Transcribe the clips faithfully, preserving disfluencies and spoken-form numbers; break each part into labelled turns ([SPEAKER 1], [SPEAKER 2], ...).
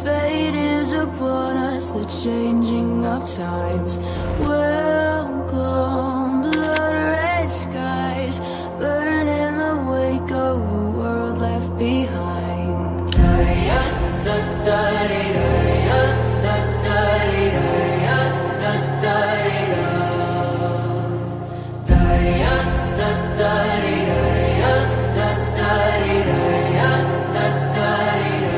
[SPEAKER 1] Fate is upon us, the changing of times. Welcome, blood red skies, burn in the wake of a world left behind. Da-ya, da-da-dee-da-ya, da-da-dee-da-ya, da-da-dee-da. Da-ya, da-da-dee-da-ya, da-da-dee-da-ya, da-da-dee-da.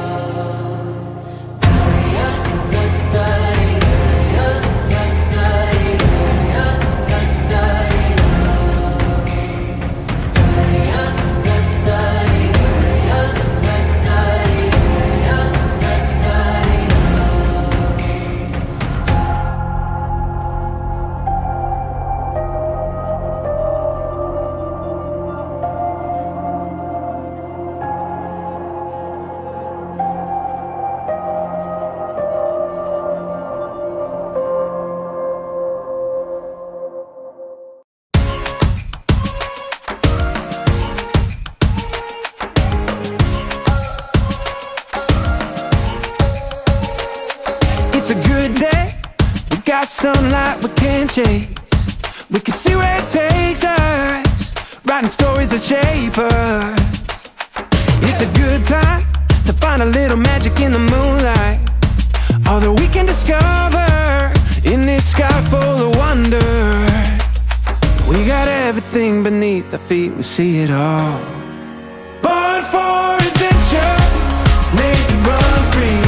[SPEAKER 2] It's a good day, we got sunlight we can't chase. We can see where it takes us, writing stories that shape us. It's a good time to find a little magic in the moonlight, all that we can discover in this sky full of wonder. We got everything beneath our feet, we see it all. Born for adventure, made to run free.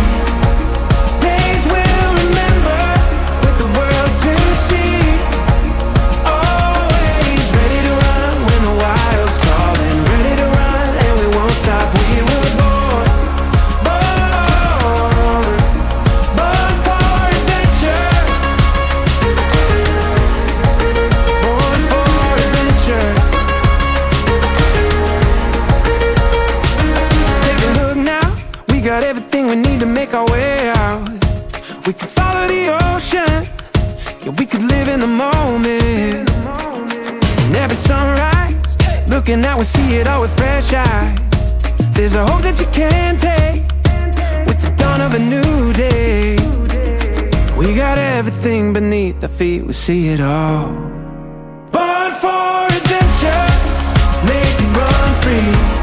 [SPEAKER 2] We could follow the ocean, yeah, we could live in the moment. And every sunrise, looking out, we see it all with fresh eyes. There's a hope that you can take with the dawn of a new day. We got everything beneath our feet, we see it all. Born for adventure, made to run free.